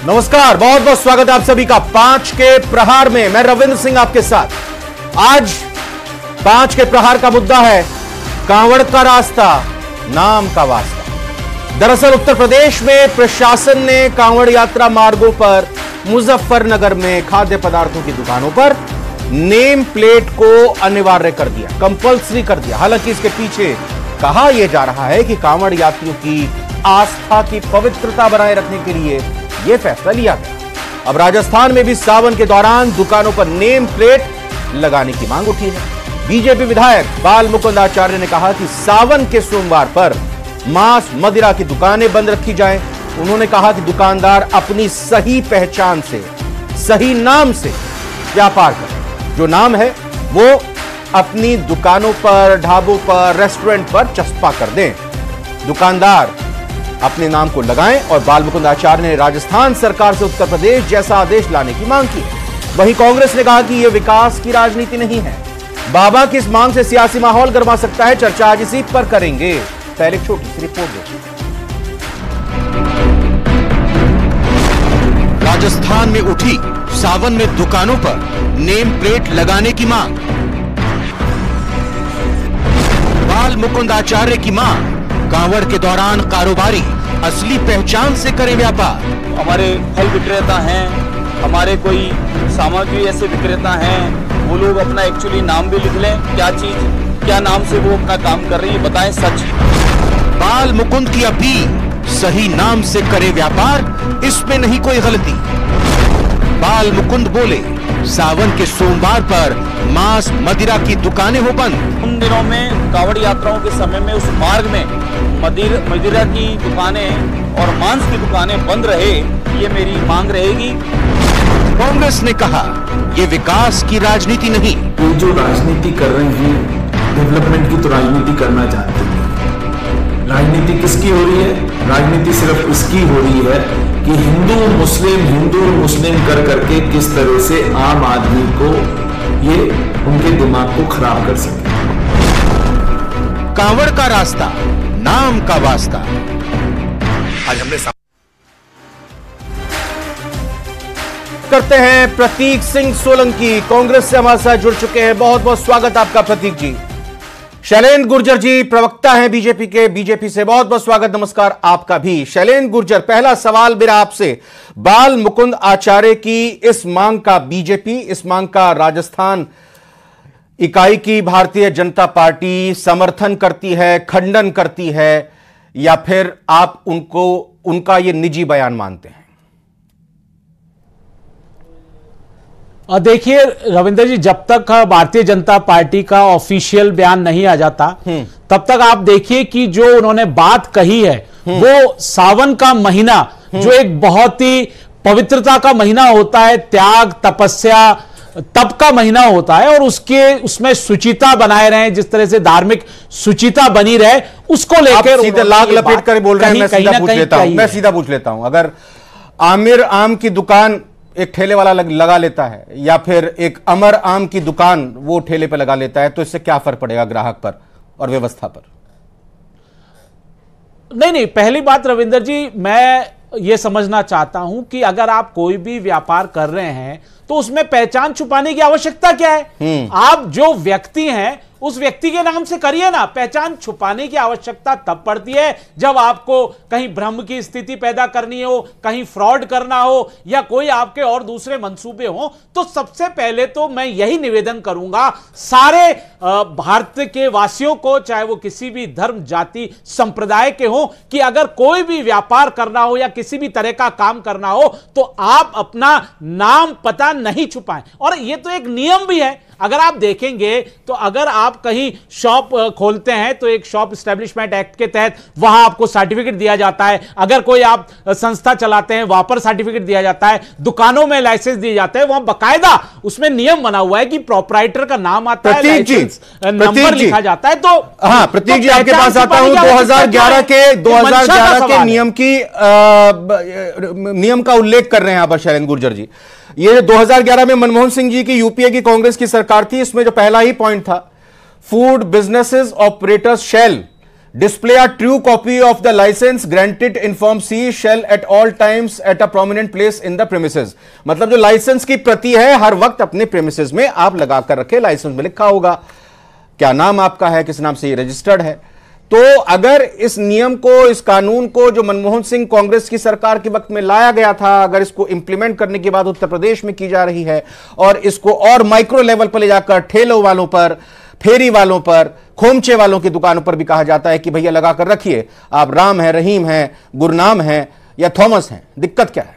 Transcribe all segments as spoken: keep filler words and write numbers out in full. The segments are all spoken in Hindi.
नमस्कार, बहुत बहुत स्वागत है आप सभी का पांच के प्रहार में। मैं रविंद्र सिंह आपके साथ। आज पांच के प्रहार का मुद्दा है कांवड़ का रास्ता, नाम का वास्ता। दरअसल उत्तर प्रदेश में प्रशासन ने कांवड़ यात्रा मार्गों पर मुजफ्फरनगर में खाद्य पदार्थों की दुकानों पर नेम प्लेट को अनिवार्य कर दिया, कंपल्सरी कर दिया। हालांकि इसके पीछे कहा यह जा रहा है कि कांवड़ यात्रियों की आस्था की पवित्रता बनाए रखने के लिए यह फैसला लिया गया। अब राजस्थान में भी सावन के दौरान दुकानों पर नेम प्लेट लगाने की मांग उठी है। बीजेपी विधायक बाल मुकुंद आचार्य ने कहा कि सावन के सोमवार पर मांस मदिरा की दुकानें बंद रखी जाएं। उन्होंने कहा कि दुकानदार अपनी सही पहचान से, सही नाम से व्यापार करें। जो नाम है वो अपनी दुकानों पर, ढाबों पर, रेस्टोरेंट पर चस्पा कर दें। दुकानदार अपने नाम को लगाएं। और बाल मुकुंद आचार्य ने राजस्थान सरकार से उत्तर प्रदेश जैसा आदेश लाने की मांग की। वहीं कांग्रेस ने कहा कि यह विकास की राजनीति नहीं है। बाबा की इस मांग से सियासी माहौल गर्मा सकता है। चर्चा आज इसी पर करेंगे। पहले एक छोटी सी रिपोर्ट देखिए। राजस्थान में उठी सावन में दुकानों पर नेम प्लेट लगाने की मांग। बाल मुकुंद आचार्य की मांग, कांवड़ के दौरान कारोबारी असली पहचान से करें व्यापार। हमारे फल विक्रेता हैं, हमारे कोई सामग्री ऐसे विक्रेता हैं, वो लोग अपना एक्चुअली नाम भी लिख लें, क्या चीज, क्या नाम से वो अपना काम कर रही है, बताएं सच। बाल मुकुंद की अपील, सही नाम से करे व्यापार, इसमें नहीं कोई गलती। बाल मुकुंद बोले, सावन के सोमवार पर मांस मदिरा की दुकानें हो बंद। उन दिनों में कांवड़ यात्राओं के समय में उस मार्ग में मदिर मदिरा की दुकानें और मांस की दुकानें बंद रहे, ये मेरी मांग रहेगी। कांग्रेस ने कहा, ये विकास की राजनीति नहीं। ये जो राजनीति कर रहे हैं, डेवलपमेंट की तो राजनीति करना चाहते हैं। राजनीति किसकी हो रही है? राजनीति सिर्फ इसकी हो रही है कि हिंदू मुस्लिम हिंदू मुस्लिम कर करके किस तरह से आम आदमी को ये उनके दिमाग को खराब कर सके। कांवड़ का रास्ता, नाम का वास्ता। आज हमने करते हैं प्रतीक सिंह सोलंकी, कांग्रेस से हमारे साथ जुड़ चुके हैं। बहुत बहुत स्वागत आपका प्रतीक जी। शैलेंद्र गुर्जर जी प्रवक्ता हैं बीजेपी के, बीजेपी से बहुत बहुत स्वागत, नमस्कार आपका भी। शैलेंद्र गुर्जर, पहला सवाल मेरा आपसे, बाल मुकुंद आचार्य की इस मांग का बीजेपी, इस मांग का राजस्थान इकाई की भारतीय जनता पार्टी समर्थन करती है, खंडन करती है, या फिर आप उनको उनका यह निजी बयान मानते हैं? देखिए रविंद्र जी, जब तक भारतीय जनता पार्टी का ऑफिशियल बयान नहीं आ जाता तब तक आप देखिए कि जो उन्होंने बात कही है वो सावन का महीना, जो एक बहुत ही पवित्रता का महीना होता है, त्याग तपस्या तप का महीना होता है, और उसके उसमें सुचिता बनाए रहे, जिस तरह से धार्मिक सुचिता बनी रहे, उसको लेकर सीधे लाग लपेट कर बोल रहे हैं। मैं सीधा पूछ लेता हूं मैं सीधा पूछ लेता हूं अगर आमिर आम की दुकान एक ठेले वाला लग, लगा लेता है, या फिर एक अमर आम की दुकान वो ठेले पे लगा लेता है, तो इससे क्या फर्क पड़ेगा ग्राहक पर और व्यवस्था पर? नहीं नहीं, पहली बात रविंद्र जी, मैं ये समझना चाहता हूं कि अगर आप कोई भी व्यापार कर रहे हैं तो उसमें पहचान छुपाने की आवश्यकता क्या है? आप जो व्यक्ति हैं उस व्यक्ति के नाम से करिए ना। पहचान छुपाने की आवश्यकता तब पड़ती है जब आपको कहीं भ्रम की स्थिति पैदा करनी हो, कहीं फ्रॉड करना हो, या कोई आपके और दूसरे मंसूबे हो। तो सबसे पहले तो मैं यही निवेदन करूंगा सारे भारत के वासियों को, चाहे वो किसी भी धर्म जाति संप्रदाय के हो, कि अगर कोई भी व्यापार करना हो या किसी भी तरह का काम करना हो तो आप अपना नाम पता नहीं छुपाएं। और ये तो एक नियम भी है। अगर आप देखेंगे तो अगर आप कहीं शॉप खोलते हैं तो एक शॉप एस्टेब्लिशमेंट एक्ट के तहत वहां आपको सर्टिफिकेट दिया जाता है। अगर कोई आप संस्था चलाते हैं वहां पर सर्टिफिकेट दिया जाता है। दुकानों में लाइसेंस दिए जाते हैं, वहां बकायदा उसमें नियम बना हुआ है कि प्रोप्राइटर का नाम आता है, लाइसेंस नंबर लिखा जाता है। तो हाँ प्रतीक जी, आपके पास आता हूं। दो हज़ार ग्यारह के दो हज़ार ग्यारह के नियम की नियम का उल्लेख कर रहे हैं यहां पर शैलेंद्र गुर्जर जी। ये दो हज़ार ग्यारह में मनमोहन सिंह जी की यूपीए की कांग्रेस की सरकार थी। इसमें जो पहला ही पॉइंट था, food businesses operators shall display a true copy of the licence granted in form C shall at all times at a prominent place in the premises. मतलब जो लाइसेंस की प्रति है हर वक्त अपने प्रेमिसेस में आप लगाकर रखे, लाइसेंस में लिखा होगा क्या नाम आपका है, किस नाम से ये रजिस्टर्ड है। तो अगर इस नियम को, इस कानून को जो मनमोहन सिंह कांग्रेस की सरकार के वक्त में लाया गया था, अगर इसको इंप्लीमेंट करने के बाद उत्तर प्रदेश में की जा रही है और इसको और माइक्रो लेवल पर ले जाकर ठेलों वालों पर, फेरी वालों पर, खोमचे वालों की दुकानों पर भी कहा जाता है कि भैया लगाकर रखिए, आप राम है, रहीम है, गुरनाम है या थॉमस हैं, दिक्कत क्या है?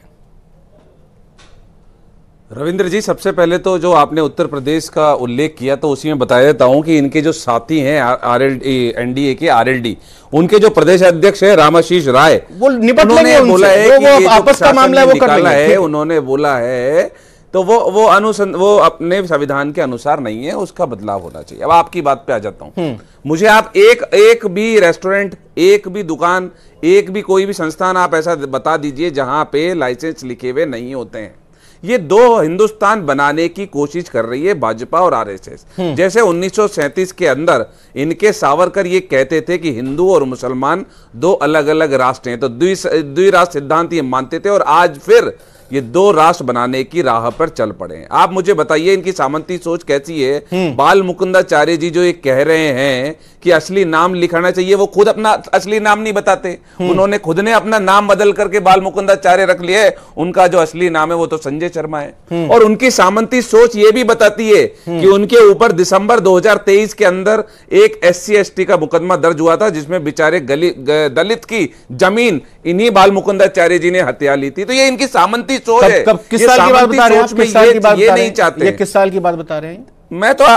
रविंद्र जी, सबसे पहले तो जो आपने उत्तर प्रदेश का उल्लेख किया तो उसी में बता देता हूं कि इनके जो साथी हैं आरएलडी, एनडीए के आरएलडी, उनके जो प्रदेश अध्यक्ष है रामाशीष राय, वो निपट लेंगे, बोला है कि वो आपस का मामला है वो कर लेंगे। उन्होंने बोला है तो वो वो अनुसंध वो अपने संविधान के अनुसार नहीं है, उसका बदलाव होना चाहिए। अब आपकी बात पे आ जाता हूं, मुझे आप एक एक भी रेस्टोरेंट, एक भी दुकान, एक भी कोई भी संस्थान आप ऐसा बता दीजिए जहां पे लाइसेंस लिखे हुए नहीं होते हैं। ये दो हिंदुस्तान बनाने की कोशिश कर रही है भाजपा और आरएसएस। जैसे उन्नीस सौ सैंतीस के अंदर इनके सावरकर ये कहते थे कि हिंदू और मुसलमान दो अलग अलग राष्ट्र हैं, तो द्विराष्ट्र सिद्धांत ये मानते थे, और आज फिर ये दो राष्ट्र बनाने की राह पर चल पड़े हैं। आप मुझे बताइए इनकी सामंती सोच कैसी है? बाल मुकुंदाचार्य जी जो ये कह रहे हैं कि असली नाम लिखाना चाहिए, वो खुद अपना असली नाम नहीं बताते। उन्होंने खुद ने अपना नाम बदल करके बाल मुकुंदाचार्य रख लिया है, उनका जो असली नाम है वो तो संजय शर्मा है। और उनकी सामंती सोच ये भी बताती है कि उनके ऊपर दिसंबर दो हजार तेईस के अंदर एक एस सी एस टी का मुकदमा दर्ज हुआ था, जिसमें बेचारे दलित की जमीन इन्हीं बाल मुकुंदाचार्य जी ने हत्या ली थी। तो ये इनकी सामंती सोच है। कब, किस साल की बात बता रहे हैं आप? किस साल की बात ये नहीं चाहते। ये किस साल की बात बता रहे हैं? मैं तो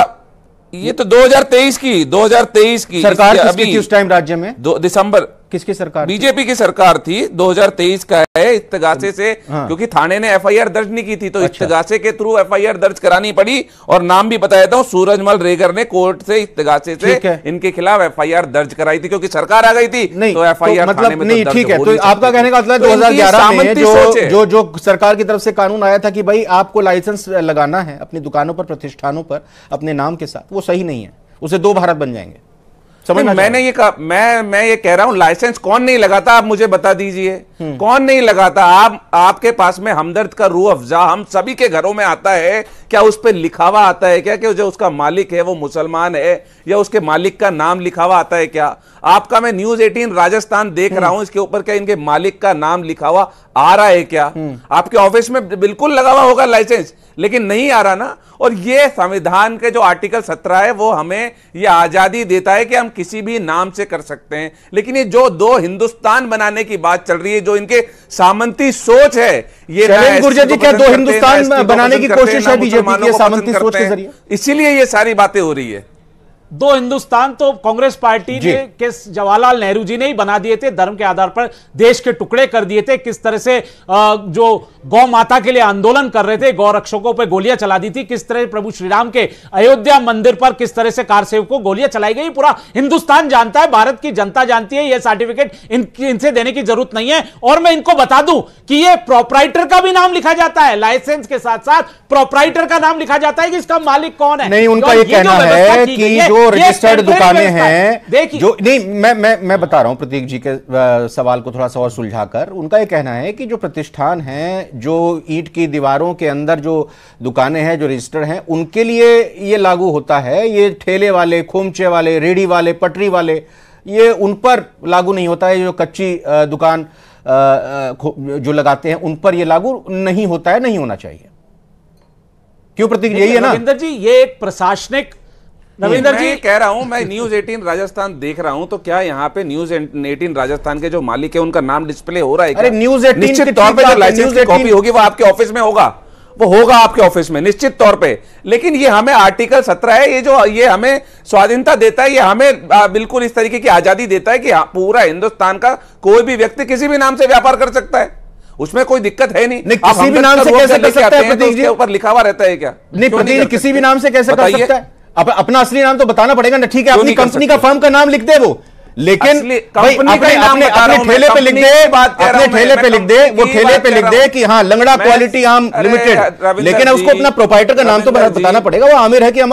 ये तो दो हजार तेईस की दो हजार तेईस की सरकार किसकी थी उस टाइम राज्य में? दो दिसंबर किसकी सरकार? बीजेपी की सरकार थी। दो हजार तेईस का है, इत्तगासे से, हाँ। क्योंकि थाने ने एफ आई आर दर्ज नहीं की थी, तो अच्छा। इत्तगासे के थ्रू एफ आई आर दर्ज करानी पड़ी। और नाम भी बता देता हूं, सूरजमल रेगर ने कोर्ट से इत्तगासे से इनके खिलाफ एफ आई आर दर्ज कराई थी, क्योंकि सरकार आ गई थी। नहीं, तो एफ आई आर मतलब नहीं, ठीक है। तो आपका कहने का मतलब दो हजार ग्यारह में जो जो जो सरकार की तरफ से कानून आया था कि भाई आपको लाइसेंस लगाना है अपनी दुकानों पर, प्रतिष्ठानों पर अपने नाम के साथ, वो सही नहीं है, उसे दो भारत बन जाएंगे। मैंने ये कहा, मैं मैं ये कह रहा हूं, लाइसेंस कौन नहीं लगाता आप मुझे बता दीजिए, कौन नहीं लगाता? आप आपके पास में हमदर्द का रूह अफजा हम सभी के घरों में आता है क्या? उस पर लिखा हुआ आता है क्या कि जो उसका मालिक है वो मुसलमान है, या उसके मालिक का नाम लिखा हुआ आता है क्या? आपका मैं न्यूज अठारह राजस्थान देख रहा हूं, इसके ऊपर क्या इनके मालिक का नाम लिखा हुआ आ रहा है क्या? आपके ऑफिस में बिल्कुल लगा हुआ होगा लाइसेंस, लेकिन नहीं आ रहा ना। और ये संविधान के जो आर्टिकल सत्रह है वो हमें ये आजादी देता है कि हम किसी भी नाम से कर सकते हैं। लेकिन ये जो दो हिंदुस्तान बनाने की बात चल रही है, जो इनके सामंती सोच है, ये गुर्जर जी, क्या दो हिंदुस्तान बनाने की कोशिश है बीजेपी की सामंती सोच के जरिए? इसीलिए ये सारी बातें हो रही है। दो हिंदुस्तान तो कांग्रेस पार्टी ने के जवाहरलाल नेहरू जी ने ही बना दिए थे, धर्म के आधार पर देश के टुकड़े कर दिए थे। किस तरह से जो गौ माता के लिए आंदोलन कर रहे थे, गौ रक्षकों पर गोलियां चला दी थी, किस तरह प्रभु श्री राम के अयोध्या मंदिर पर किस तरह से कार सेवकों को गोलियां चलाई गई, पूरा हिंदुस्तान जानता है, भारत की जनता जानती है। यह सर्टिफिकेट इन, इनसे देने की जरूरत नहीं है। और मैं इनको बता दूं कि यह प्रोपराइटर का भी नाम लिखा जाता है, लाइसेंस के साथ साथ प्रोपराइटर का नाम लिखा जाता है कि इसका मालिक कौन है। नहीं, उनका यह कहना है कि जो रजिस्टर्ड दुकानें हैं, जो नहीं, मैं मैं मैं बता रहा हूं प्रतीक जी के सवाल को थोड़ा सा और सुलझाकर, उनका यह कहना है कि जो प्रतिष्ठान हैं, जो ईंट की दीवारों के अंदर जो दुकानें हैं, जो रजिस्टर्ड हैं, उनके लिए ये लागू होता है। ये ठेले वाले, खोमचे वाले, रेडी वाले, पटरी वाले, ये उन पर लागू नहीं होता है। जो कच्ची दुकान जो लगाते हैं उन पर ये लागू नहीं होता है, नहीं होना चाहिए। क्यों प्रतीक, यही है ना? रविंदर जी, ये एक प्रशासनिक, रविंदर जी कह रहा हूं, मैं न्यूज अठारह राजस्थान देख रहा हूं, तो क्या यहाँ पे न्यूज अठारह राजस्थान के जो मालिक है उनका नाम डिस्प्ले हो रहा है? अरे न्यूज अठारह निश्चित तौर पे जो लाइसेंस की कॉपी होगी वो आपके ऑफिस में होगा, वो होगा आपके ऑफिस में निश्चित तौर पे। लेकिन ये हमें आर्टिकल सत्रह है, ये जो ये हमें स्वाधीनता देता है, ये हमें बिल्कुल इस तरीके की आजादी देता है कि पूरा हिंदुस्तान का कोई भी व्यक्ति किसी भी नाम से व्यापार कर सकता है, उसमें कोई दिक्कत है नहीं। नहीं, किसी भी नाम से कैसे कर सकता है प्रतीक जी? ऊपर लिखा हुआ रहता है क्या? नहीं प्रतीक, किसी भी नाम से कैसे कर सकता है? अप, अपना असली नाम तो बताना पड़ेगा ना। ठीक है, अपनी कंपनी का फर्म का नाम लिख दे वो, लेकिन कंपनी का नाम अपने ठेले पे लिख दे, अपने ठेले पे लिख दे, वो ठेले पे लिख दे कि हाँ लंगड़ा क्वालिटी आम लिमिटेड, लेकिन उसको अपना प्रोप्राइटर का नाम तो बताना पड़ेगा, वो आमिर है कि अमर है।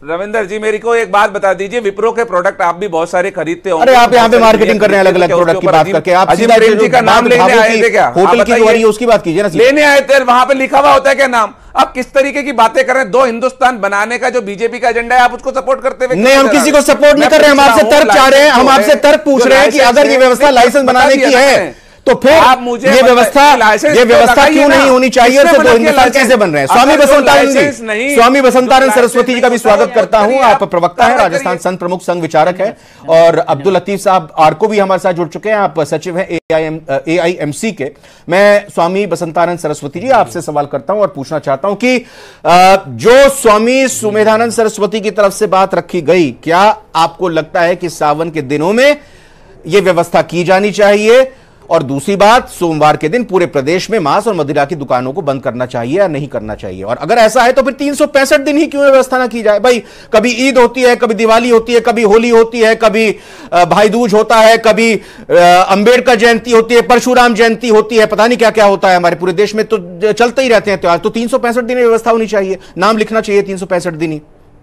रविंदर जी मेरी को एक बात बता दीजिए, विप्रो के प्रोडक्ट आप भी बहुत सारे खरीदते हो। अरे आप यहाँ पे मार्केटिंग कर रहे हैं अलग अलग प्रोडक्ट की बात करके, आप अजीम प्रेम जी का नाम लेने आए थे क्या? होटल की जो उसकी बात कीजिए ना। लेने आए थे, वहां पे लिखा हुआ होता है क्या नाम? आप किस तरीके की बातें कर रहे हैं? दो हिंदुस्तान बनाने का जो बीजेपी का एजेंडा है आप उसको सपोर्ट करते हुए नहीं, हम किसी को सपोर्ट नहीं कर रहे हैं, हम आपसे तर्क चाह रहे हैं, हम आपसे तर्क पूछ रहे हैं कि अगर ये व्यवस्था लाइसेंस बनाने की है तो फिर आप मुझे ये व्यवस्था ये व्यवस्था क्यों नहीं होनी चाहिए? तो दो हिंदुस्तान कैसे बन रहे हैं? स्वामी बसंतानंद जी, स्वामी बसंतानंद सरस्वती जी का भी स्वागत करता हूं। आप प्रवक्ता हैं, राजस्थान संत प्रमुख संघ विचारक है, और अब्दुल लतीफ साहब आरको भी हमारे साथ जुड़ चुके हैं, आप सचिव हैं ए आई एम सी के। मैं स्वामी बसंतानंद सरस्वती जी आपसे सवाल करता हूं और पूछना चाहता हूं कि जो स्वामी सुमेधानंद सरस्वती की तरफ से बात रखी गई, क्या आपको लगता है कि सावन के दिनों में यह व्यवस्था की जानी चाहिए? और दूसरी बात, सोमवार के दिन पूरे प्रदेश में मांस और मदिरा की दुकानों को बंद करना चाहिए या नहीं करना चाहिए? और अगर ऐसा है तो फिर तीन सौ पैंसठ दिन ही क्यों व्यवस्था ना की जाए? भाई कभी ईद होती है, कभी दिवाली होती है, कभी होली होती है, कभी भाई दूज होता है, कभी अंबेडकर जयंती होती है, परशुराम जयंती होती है, पता नहीं क्या क्या होता है हमारे पूरे देश में, तो चलते ही रहते हैं त्योहार। तो तीन सौ पैंसठ दिन व्यवस्था होनी चाहिए, नाम लिखना चाहिए तीन सौ पैंसठ दिन ही।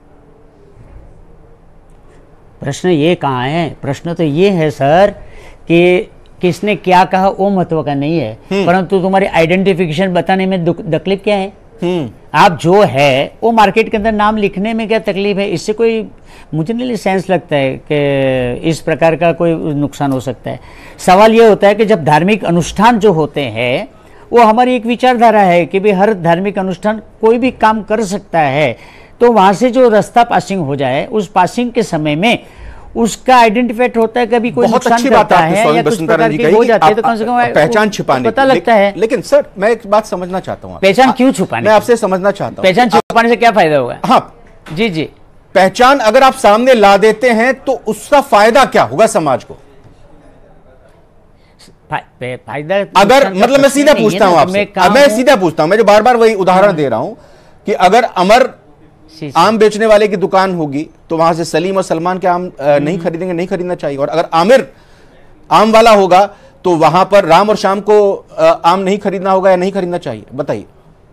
प्रश्न ये कहाँ है? प्रश्न तो ये है सर कि किसने क्या कहा वो महत्व का नहीं है, परंतु तुम्हारी आइडेंटिफिकेशन बताने में तकलीफ क्या है? आप जो है वो मार्केट के अंदर नाम लिखने में क्या तकलीफ है? इससे कोई मुझे नहीं सेंस लगता है कि इस प्रकार का कोई नुकसान हो सकता है। सवाल ये होता है कि जब धार्मिक अनुष्ठान जो होते हैं वो हमारी एक विचारधारा है कि भाई हर धार्मिक अनुष्ठान कोई भी काम कर सकता है, तो वहाँ से जो रास्ता पासिंग हो जाए उस पासिंग के समय में उसका आइडेंटिफाइड होता है, कभी कोई बहुत अच्छी बात है या कुछ प्रकार की हो जाती है तो कम से कम पहचान छिपाने पता लगता है। लेकिन सर मैं एक बात समझना चाहता हूँ, पहचान क्यों छुपाने? मैं आपसे समझना चाहता हूँ पहचान छुपाने से क्या फायदा होगा? हाँ जी जी, पहचान अगर आप सामने ला देते हैं तो उसका फायदा क्या होगा समाज को? फायदा अगर मतलब मैं सीधा पूछता हूं आपसे, मैं सीधा पूछता हूं, मैं जो बार बार वही उदाहरण दे रहा हूं कि अगर अमर आम बेचने वाले की दुकान होगी तो वहां से सलीम और सलमान के आम नहीं खरीदेंगे, नहीं खरीदना चाहिए। और अगर आमिर आम वाला होगा तो वहां पर राम और श्याम को आम नहीं खरीदना होगा या नहीं खरीदना चाहिए? बताइए।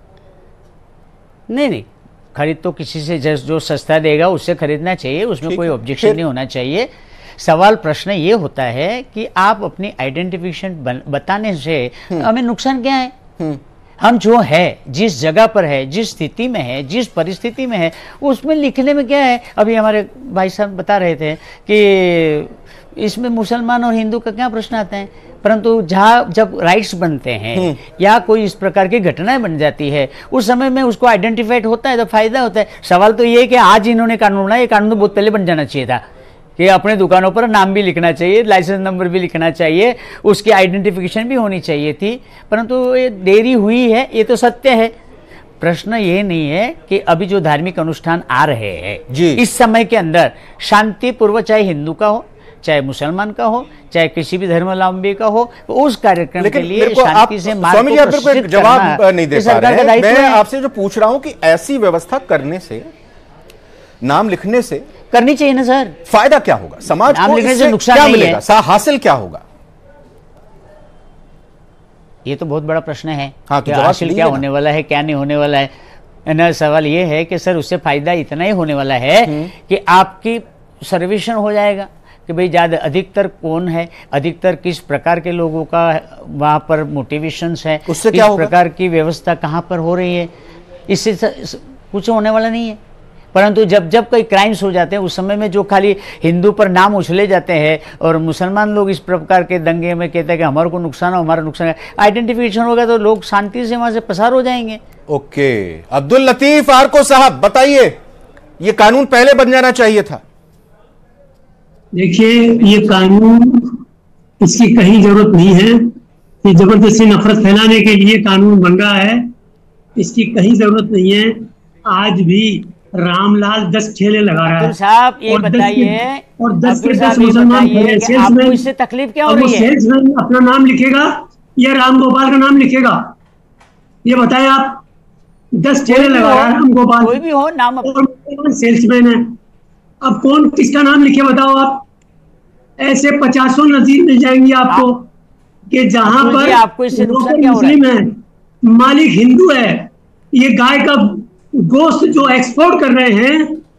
नहीं नहीं, खरीद तो किसी से जो सस्ता देगा उससे खरीदना चाहिए, उसमें कोई ऑब्जेक्शन नहीं होना चाहिए। सवाल प्रश्न ये होता है कि आप अपनी आइडेंटिफिकेशन बताने से हमें नुकसान क्या है? हम जो है, जिस जगह पर है, जिस स्थिति में है, जिस परिस्थिति में है, उसमें लिखने में क्या है? अभी हमारे भाई साहब बता रहे थे कि इसमें मुसलमान और हिंदू का क्या प्रश्न आता है, परंतु जहाँ जब राइट्स बनते हैं या कोई इस प्रकार की घटनाएं बन जाती है उस समय में उसको आइडेंटिफाइड होता है तो फायदा होता है। सवाल तो ये है कि आज इन्होंने कानून बनाया, ये कानून तो बहुत पहले बन जाना चाहिए था कि अपने दुकानों पर नाम भी लिखना चाहिए, लाइसेंस नंबर भी लिखना चाहिए, उसकी आइडेंटिफिकेशन भी होनी चाहिए थी, परंतु ये देरी हुई है, ये तो सत्य है। प्रश्न ये नहीं है कि अभी जो धार्मिक अनुष्ठान आ रहे हैं इस समय के अंदर शांतिपूर्वक, चाहे हिंदू का हो, चाहे मुसलमान का हो, चाहे किसी भी धर्मावलंबी का हो, उस कार्यक्रम के लिए शांति से मार्ग स्वामी जी आप कोई जवाब नहीं दे पा रहे हैं। मैं आपसे जो पूछ रहा हूं कि ऐसी व्यवस्था करने से, नाम लिखने से करनी चाहिए ना सर, फायदा क्या होगा समाज नाम को? लिखने से नुकसान क्या नहीं मिलेगा? है। सा हासिल क्या होगा? ये तो बहुत बड़ा प्रश्न है। हाँ, तो हासिल क्या होने वाला है, क्या नहीं होने वाला है ना? सवाल ये है कि सर उससे फायदा इतना ही होने वाला है कि आपकी सर्वेक्षण हो जाएगा कि भाई ज्यादा अधिकतर कौन है, अधिकतर किस प्रकार के लोगों का वहां पर मोटिवेशंस है, उससे किस क्या होगा? प्रकार की व्यवस्था कहाँ पर हो रही है, इससे कुछ होने वाला नहीं है। परंतु जब जब कोई क्राइम्स हो जाते हैं उस समय में जो खाली हिंदू पर नाम उछले जाते हैं और मुसलमान लोग इस प्रकार के दंगे में कहते हैं कि हमारे को नुकसान हो, हमारा नुकसान है, आइडेंटिफिकेशन होगा तो लोग शांति से वहां से पसार हो जाएंगे। ओके, अब्दुल लतीफ आरको साहब बताइए, ये कानून पहले बन जाना चाहिए था। देखिए, ये कानून, इसकी कहीं जरूरत नहीं है कि जबरदस्ती नफरत फैलाने के लिए कानून बन रहा है, इसकी कहीं जरूरत नहीं है। आज भी रामलाल दस ठेले लगा रहा है साहब, ये बताइए, और दस के दस मुसलमान आपको इससे तकलीफ क्या हो रही है? सेल्समैन अपना नाम लिखेगा या राम गोपाल का नाम लिखेगा, ये बताएं आप। दस ठेले लगा रहा है राम गोपाल, कोई भी हो नाम, और सेल्समैन है। अब कौन किसका नाम लिखे बताओ आप? ऐसे पचासों नजीर मिल जाएंगे आपको कि जहां पर आपको इससे नुकसान क्या हो रहा है? मुस्लिम है, मालिक हिंदू है, ये गाय का गोश्त जो एक्सपोर्ट कर रहे हैं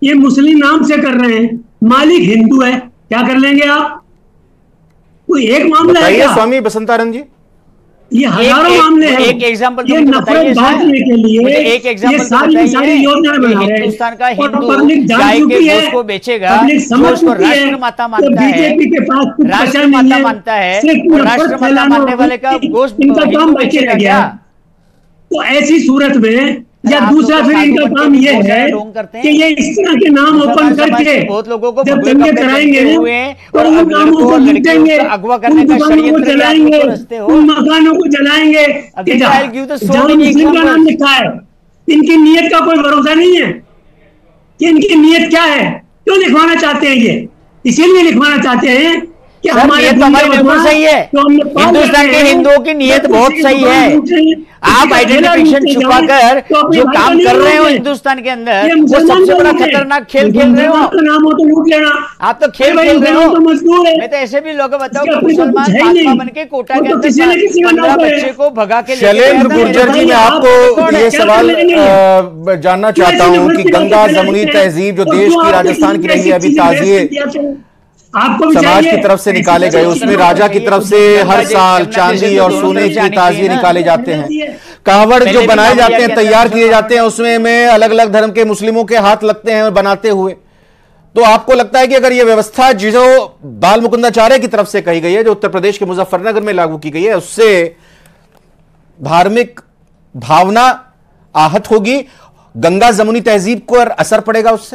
ये मुस्लिम नाम से कर रहे हैं, मालिक हिंदू है, क्या कर लेंगे आप? कोई एक मामला है क्या? स्वामी बसंतानंद जी, ये हजारों मामले हैं। एक एग्जांपल ये नफरत बांटने के लिए एक एग्जांपल ये सारी सारी योजनाएं बना रहे हैं। हिंदुस्तान का और हिंदू पब्लिक गाय जान के चुकी है, गोश्त को बेचेगा, पब्लिक समझ जो उसको चुकी है राष्ट्र माता कि मानता है, बीजेपी के पास कुछ बचा राष्ट्र नहीं माता है, मानता है, सिर्फ और नफरत राष्ट्र माता फैलाना मानने वाले का गोश्त इनका हिंदू काम बचे बेचेगा रह गया। क्या? तो ऐसी सूरत में या आप दूसरा लोग फिर साधु इनका बनके काम भी ये बहुत है सारे ढोंग करते हैं। कि ये इस तरह के नाम ओपन मुसलमान समाज करके के बहुत लोगों को जब भगवे दंगे कपड़े कराएंगे पहनते हुए हैं तो और उन अब कामों को लड़कों लूटेंगे, लड़कियों को अगवा उन करने का दुकानों को षड्यंत्र जलाएंगे, आप रचते हो। उन मकानों को जलाएंगे अब कि देखो, जहाँ I'll give the so जहाँ many मुस्लिम का नाम examples। लिखा है, इनकी नीयत का कोई भरोसा नहीं है कि इनकी नीयत क्या है, क्यों लिखवाना चाहते हैं ये? इसीलिए लिखवाना चाहते हैं कि सर, हमारे नीयत तो हमारी बिल्कुल सही है। तो हमने पाल हिंदुस्तान रखे के हैं, हिंदुओं की नीयत तो बहुत किसी सही को है। लूट रहे हैं, आप किसी का आइडेंटिफिकेशन ठेला छुपाकर लूटते जाएं, तो जो अपने काम भाई कर को रहे हो लूट हिंदुस्तान के अंदर, ये वो मुसलमान सबसे बड़ा लोग हैं। खतरनाक खेल खेल रहे हो मुसलमान का नाम हो तो लूट लेना। आप तो खेल भाई, खेल रहे मुसलमान हो। तो मजदूर है। मैं तो ऐसे भी लोगों को बताऊं इसके कि अपने तो मुसलमान कुछ है ही महात्मा नहीं। बन के कोटा वो के तो अंदर किसी न किसी का पंद्रह नौकर है। बच्चे को भगा के लेके शैलेंद्र गया था। गुर्जर जी, भाई, मैं आप आपको कौन है? ये क्या सवाल कर लेंगे? अ, जानना चाहता हूं कि गंगा जमुनी तहजीब जो देश की राजस्थान की रही है, अभी ताजिए आपको भी समाज चाहिए। की तरफ से निकाले गए, उसमें राजा की तरफ से हर साल चांदी और सोने की ताजिए निकाले जाते हैं। कांवड़ जो बनाए जाते हैं, तैयार किए जाते हैं, उसमें में अलग अलग धर्म के मुस्लिमों के हाथ लगते हैं बनाते हुए। तो आपको लगता है कि अगर यह व्यवस्था जो बाल मुकुंदाचार्य की तरफ से कही गई है, जो उत्तर प्रदेश के मुजफ्फरनगर में लागू की गई है, उससे धार्मिक भावना आहत होगी, गंगा जमुनी तहजीब को असर पड़ेगा उससे?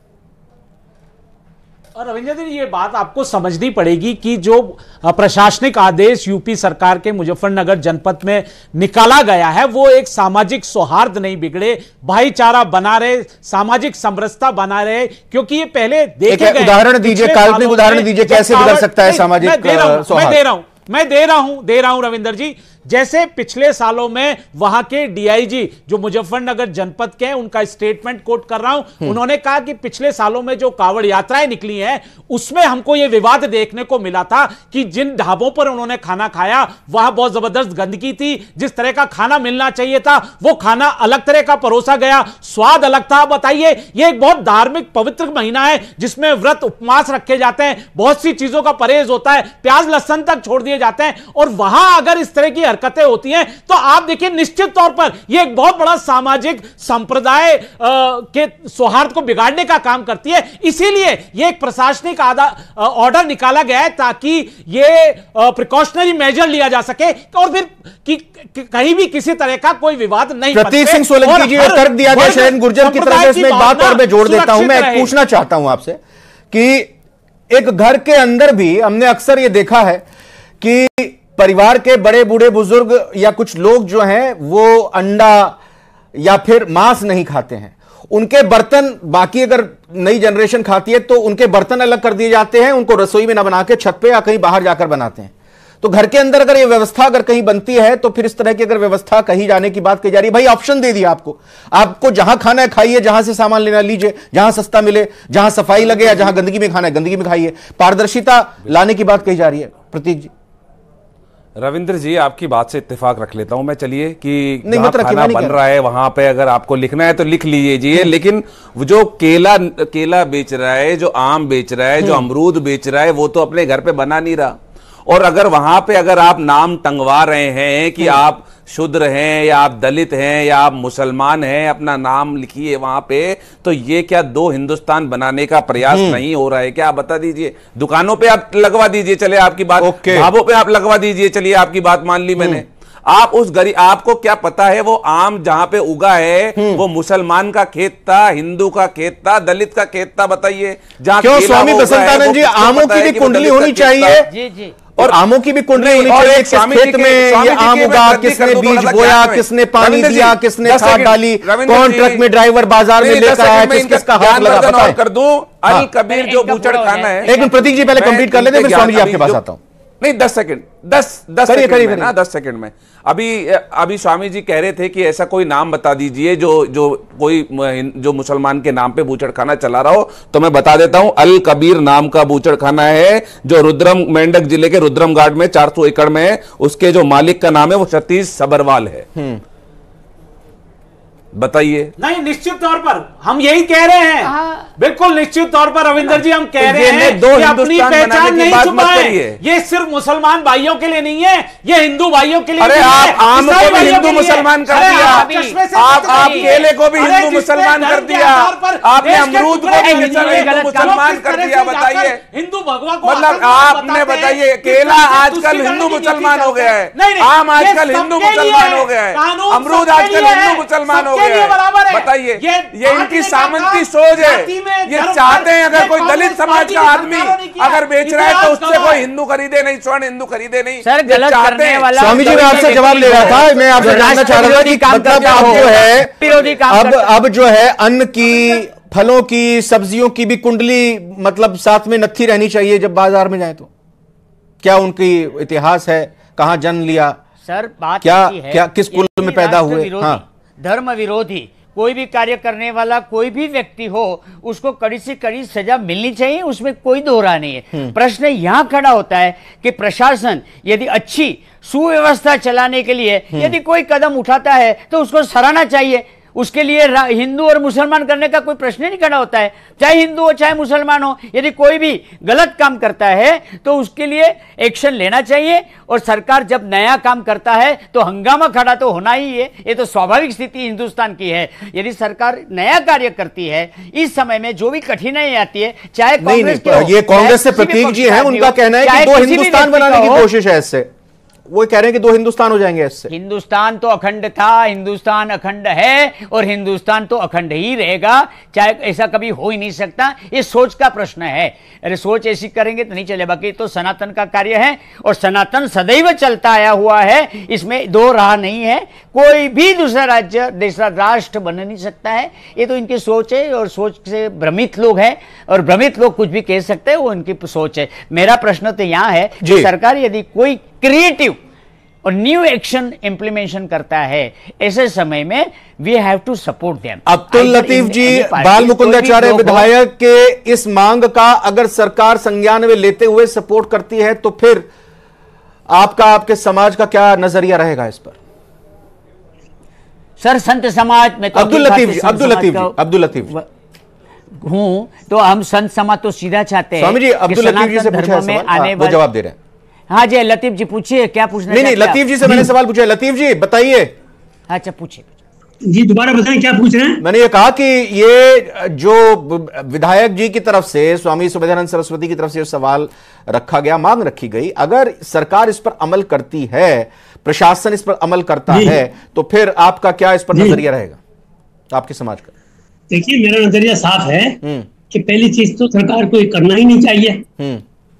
और रविंद्र जी, ये बात आपको समझनी पड़ेगी कि जो प्रशासनिक आदेश यूपी सरकार के मुजफ्फरनगर जनपद में निकाला गया है, वो एक सामाजिक सौहार्द नहीं बिगड़े, भाईचारा बना रहे, सामाजिक समरसता बना रहे, क्योंकि ये पहले देखे गए। उदाहरण दीजिए, काल्पनिक उदाहरण दीजिए, कैसे बिगड़ सकता है सामाजिक सौहार्द? मैं दे रहा हूं मैं दे रहा हूं दे रहा हूं रविंदर जी। जैसे पिछले सालों में वहां के डीआईजी जो मुजफ्फरनगर जनपद के हैं, उनका स्टेटमेंट कोट कर रहा हूं, उन्होंने कहा कि पिछले सालों में जो कांवड़ यात्राएं निकली हैं, उसमें हमको यह विवाद देखने को मिला था कि जिन ढाबों पर उन्होंने खाना खाया वहां बहुत जबरदस्त गंदगी थी, जिस तरह का खाना मिलना चाहिए था वो खाना अलग तरह का परोसा गया, स्वाद अलग था। बताइए, यह एक बहुत धार्मिक पवित्र महीना है जिसमें व्रत उपवास रखे जाते हैं, बहुत सी चीजों का परहेज होता है, प्याज लहसन तक छोड़ दिए जाते हैं, और वहां अगर इस तरह की हरकतें होती हैं तो आप देखिए निश्चित तौर पर यह एक बहुत बड़ा सामाजिक संप्रदाय के सौहार्द को बिगाड़ने का काम करती है। इसीलिए यह एक प्रशासनिक ऑर्डर निकाला गया है ताकि यह प्रिकॉशनरी मेजर लिया जा सके और फिर कि, कि, कहीं भी किसी तरह का कोई विवाद नहीं। प्रतीक सिंह सोलंकी जी, तर्क दिया गया शैलेंद्र गुर्जर की तरफ से, इसमें एक बात और मैं जोड़ देता हूं। मैं पूछना चाहता हूं आपसे कि एक घर के अंदर भी हमने अक्सर यह देखा है कि परिवार के बड़े बूढ़े बुजुर्ग या कुछ लोग जो हैं वो अंडा या फिर मांस नहीं खाते हैं, उनके बर्तन, बाकी अगर नई जनरेशन खाती है तो उनके बर्तन अलग कर दिए जाते हैं, उनको रसोई में ना बना के छत पे या कहीं बाहर जाकर बनाते हैं। तो घर के अंदर अगर ये व्यवस्था अगर कहीं बनती है तो फिर इस तरह की अगर व्यवस्था कहीं जाने की बात कही जा रही है, भाई ऑप्शन दे दिया आपको, आपको जहां खाना है खाइए, जहां से सामान लेना लीजिए, जहां सस्ता मिले, जहां सफाई लगे या जहां गंदगी में खाना है गंदगी में खाइए, पारदर्शिता लाने की बात कही जा रही है। प्रतीक जी, रविंद्र जी, आपकी बात से इत्तेफाक रख लेता हूं मैं। चलिए कि नहीं, जहां मतलब खाना बन रहा है वहां पे अगर आपको लिखना है तो लिख लीजिए, लेकिन जो केला केला बेच रहा है, जो आम बेच रहा है, जो अमरूद बेच रहा है, वो तो अपने घर पे बना नहीं रहा। और अगर वहां पे अगर आप नाम टंगवा रहे हैं कि आप शूद्र हैं या आप दलित हैं या आप मुसलमान हैं, अपना नाम लिखिए वहां पे, तो ये क्या दो हिंदुस्तान बनाने का प्रयास नहीं हो रहा है क्या? आप बता दीजिए। दुकानों पे आप लगवा दीजिए, चले आपकी बात, ढाबों पे आप लगवा दीजिए, चलिए आपकी बात मान ली मैंने। आप उस गरीब, आपको क्या पता है वो आम जहां पे उगा है वो मुसलमान का खेत था, हिंदू का खेत था, दलित का खेत था? बताइए। जहां क्यों स्वामी बसंतानंद जी, आमों की भी कुंडली होनी चाहिए जी जी और आमों की भी कुंडली होनी चाहिए। किस खेत में ये आम उगा, किसने बीज बोया, किसने पानी दिया, किसने खाद डाली, कौन ट्रक में ड्राइवर बाजार में लेकर आया, किस किसका हाथ लगा, पता है? कर दूं, अल कबीर जो बूचड़ खाना है। एक मिनट प्रतीक जी, पहले कंप्लीट कर लेते हैं, फिर स्वामी जी आपके पास आता हूं। नहीं, दस सेकंड, दस दस सेकंड में ना, दस सेकंड में। अभी अभी स्वामी जी कह रहे थे कि ऐसा कोई नाम बता दीजिए जो जो कोई जो मुसलमान के नाम पे बूचड़ खाना चला रहा हो। तो मैं बता देता हूं, अल कबीर नाम का बूचड़ खाना है जो रुद्रम मेंढक जिले के रुद्रम घाट में चार सौ एकड़ में है। उसके जो मालिक का नाम है वो सतीश सबरवाल है। बताइए। नहीं, निश्चित तौर पर हम यही कह रहे हैं, बिल्कुल निश्चित तौर पर रविंदर जी हम कह रहे हैं दो कि अपनी पहचान नहीं छुपाएं। ये सिर्फ मुसलमान भाइयों के लिए नहीं है, ये हिंदू भाइयों के लिए। अरे आप आम को भी हिंदू मुसलमान कर दिया, आप आप केले को भी हिंदू मुसलमान कर दिया, आपने अमरूद को भी हिंदू मुसलमान कर दिया। बताइए हिंदू भगवा को, मतलब आपने बताइए केला आजकल हिंदू मुसलमान हो गया है, आम आजकल हिंदू मुसलमान हो गया है, अमरूद आजकल हिंदू मुसलमान हो गया है। बताइए, ये इनकी सामंती सोच है। ये चाहते हैं अगर कोई दलित समाज का आदमी अगर बेच रहा है तो उससे कोई हिंदू खरीदे नहीं, स्वर्ण हिंदू खरीदे नहीं। सर गलत करने वाला स्वामी जी, मैं आपसे जवाब ले रहा था, मैं आपसे जानना चाह रहा था कि मतलब अब जो है विरोधी काम अब अब जो है अन्न की, फलों की, सब्जियों की भी कुंडली मतलब साथ में नत्थी रहनी चाहिए जब बाजार में जाए तो। क्या उनकी इतिहास है, कहां जन्म लिया, सर बात क्या है, क्या किस कुल में पैदा हुए। हाँ, धर्म विरोधी कोई भी कार्य करने वाला कोई भी व्यक्ति हो उसको कड़ी से कड़ी सजा मिलनी चाहिए, उसमें कोई दोहरा नहीं है। प्रश्न यहां खड़ा होता है कि प्रशासन यदि अच्छी सुव्यवस्था चलाने के लिए यदि कोई कदम उठाता है तो उसको सराहना चाहिए। उसके लिए हिंदू और मुसलमान करने का कोई प्रश्न नहीं खड़ा होता है, चाहे हिंदू हो चाहे मुसलमान हो। यदि कोई भी गलत काम करता है तो उसके लिए एक्शन लेना चाहिए, और सरकार जब नया काम करता है तो हंगामा खड़ा तो होना ही है, ये तो स्वाभाविक स्थिति हिंदुस्तान की है। यदि सरकार नया कार्य करती है इस समय में जो भी कठिनाई आती है, चाहे कांग्रेस के हो, ये कांग्रेस से प्रतीक जी हैं, उनका कहना है कि दो हिंदुस्तान बनाने की कोशिश है इससे। वो कह रहे हैं कि दो हिंदुस्तान हो जाएंगे इससे। हिंदुस्तान तो अखंड था, हिंदुस्तान अखंड है और हिंदुस्तान तो अखंड ही रहेगा, चाहे ऐसा कभी हो ही नहीं सकता। ये सोच का प्रश्न है, अरे सोच ऐसी करेंगे तो नहीं चले। बाकी तो सनातन का कार्य है और सनातन सदैव चलता आया हुआ है, इसमें दो राह नहीं है। कोई भी दूसरा राज्य दूसरा राष्ट्र बन नहीं सकता है, ये तो इनकी सोच है और सोच से भ्रमित लोग हैं, और भ्रमित लोग कुछ भी कह सकते हैं, वो इनकी सोच है। मेरा प्रश्न तो यहाँ है कि सरकार यदि कोई क्रिएटिव और न्यू एक्शन इंप्लीमेंटेशन करता है ऐसे समय में we have to support them. Abdul Latif ji, Bal Mukundacharya विधायक के इस मांग का अगर सरकार संज्ञान में लेते हुए सपोर्ट करती है तो फिर आपका, आपके समाज का क्या नजरिया रहेगा इस पर? सर संत समाज में तो अब्दुल लतीफ जी, अब्दुल लतीफ जी, अब्दुल लतीफ हूं तो हम संत समाज तो सीधा चाहते हैं। स्वामी जी, अब्दुल लतीफ जी से पूछा है सवाल, वो जवाब दे रहे हैं। हाँ जी लतीफ जी पूछिए, क्या पूछना? नहीं नहीं, लतीफ जी से मैंने सवाल पूछा है। लतीफ जी बताइए। अच्छा पूछिए जी, दोबारा बताएं क्या पूछ रहे हैं। मैंने ये कहा कि ये जो विधायक जी की तरफ से, स्वामी सुमेधानंद सरस्वती की तरफ से सवाल रखा गया, मांग रखी गई, अगर सरकार इस पर अमल करती है, प्रशासन इस पर अमल करता है, तो फिर आपका क्या इस पर नजरिया रहेगा, आपके समाज का? देखिए, मेरा नजरिया साफ है कि पहली चीज तो सरकार को ये करना ही नहीं चाहिए,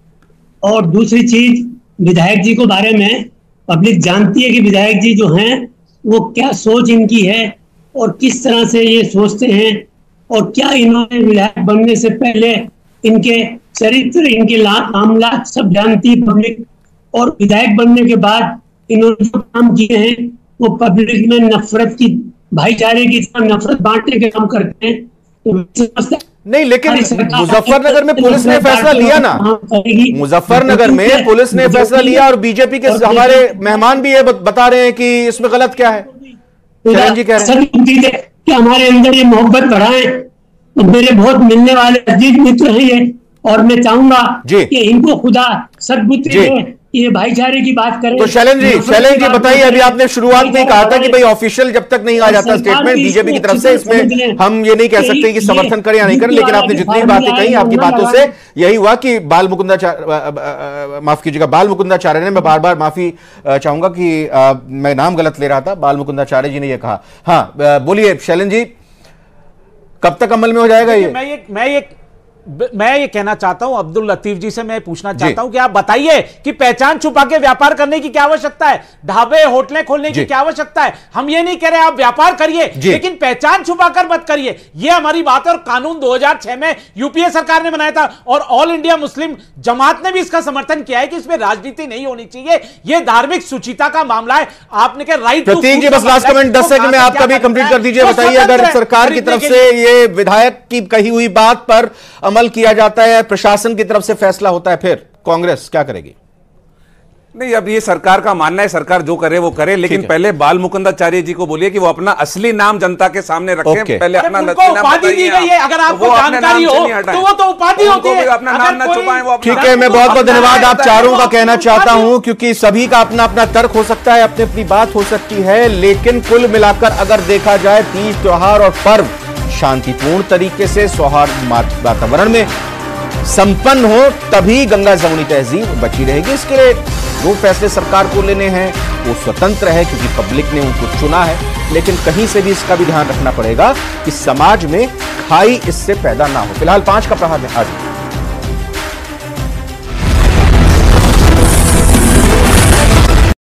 और दूसरी चीज विधायक जी को बारे में पब्लिक जानती है कि विधायक जी जो हैं वो क्या सोच इनकी है और किस तरह से ये सोचते हैं, और क्या इन्होंने विधायक बनने से पहले इनके चरित्र, इनके मामला सब जानती पब्लिक, और विधायक बनने के बाद इन्होंने जो काम किए हैं वो पब्लिक में नफरत की, भाईचारे की नफरत बांटने के काम करते हैं। तो नहीं, लेकिन मुजफ्फरनगर में पुलिस ने फैसला लिया ना, मुजफ्फरनगर में पुलिस ने फैसला लिया, और बीजेपी के हमारे मेहमान भी ये बता रहे हैं कि इसमें गलत क्या है। चरण जी कह रहे हैं कि हमारे अंदर ये मोहब्बत बढ़ाएं, तो मेरे बहुत मिलने वाले अजीज मित्र हैं ये, और मैं चाहूंगा कि इनको खुदा सद्बुद्धि दे, ये भाईचारे की बात करें। तो शैलेंद्र जी, शैलेंद्र जी बताइए, अभी आपने शुरुआत में कहा था कि भाई ऑफिशियल जब तक नहीं आ जाता स्टेटमेंट बीजेपी की तरफ से, इसमें हम ये नहीं कह सकते कि समर्थन करें या नहीं करें, लेकिन आपने जितनी बातें कही, आपकी बातों से यही हुआ कि बाल मुकुंदाचार्य, माफ कीजिएगा, बाल मुकुंदाचार्य ने, मैं बार बार माफी चाहूंगा कि आ, मैं नाम गलत ले रहा था, बाल मुकुंदाचार्य जी ने यह कहा। हाँ बोलिए शैलेंद्र जी, कब तक अमल में हो जाएगा ये? मैं ये मैं ये मैं ये कहना चाहता हूं, अब्दुल लतीफ जी से मैं पूछना चाहता हूं कि आप बताइए कि पहचान छुपा के व्यापार करने की क्या आवश्यकता है, ढाबे होटलें खोलने की क्या आवश्यकता है? हम ये नहीं कह रहे आप व्यापार करिए, लेकिन पहचान छुपाकर मत करिए, ये हमारी बात है। और कानून दो हज़ार छह में यूपीए सरकार ने बनाया था, और ऑल इंडिया मुस्लिम जमात ने भी इसका समर्थन किया है कि इसमें राजनीति नहीं होनी चाहिए, ये धार्मिक सुचिता का मामला है। आपने कहा राइट टू प्रतीक जी, बस लास्ट कमेंट दस सेकंड में आपका भी कंप्लीट कर दीजिए। बताइए, अगर सरकार की तरफ से ये विधायक की कही हुई बात पर अमल किया जाता है, प्रशासन की तरफ से फैसला होता है, फिर कांग्रेस क्या करेगी? नहीं, अब ये सरकार का मानना है, सरकार जो करे वो करे, लेकिन पहले बाल मुकुंदाचार्य जी को बोलिए कि वो अपना असली नाम जनता के सामने रखें। Okay. पहले अपना उनको असली नाम उपाधि दी गई है, अगर तो आपको वो अपने जानकारी नाम से हो नहीं हटाएं। तो वो तो उपाधि होती उनको है। भी अपना नाम अगर ना कोई- छुपाएं, वो अपना ठीक है, मैं बहुत बहुत धन्यवाद आप चारों का कहना चाहता उपाधि- हूं, क्योंकि सभी का अपना अपना तर्क हो सकता है, अपनी अपनी बात हो सकती है, लेकिन कुल मिलाकर अगर देखा जाए तीज त्योहार और पर्व शांतिपूर्ण तरीके से सौहार्द वातावरण में संपन्न हो, तभी गंगा जमुनी तहजीब बची रहेगी। इसके लिए जो फैसले सरकार को लेने हैं वो स्वतंत्र है, क्योंकि पब्लिक ने उनको चुना है, लेकिन कहीं से भी इसका भी ध्यान रखना पड़ेगा कि समाज में खाई इससे पैदा ना हो। फिलहाल पांच का प्रहार में आज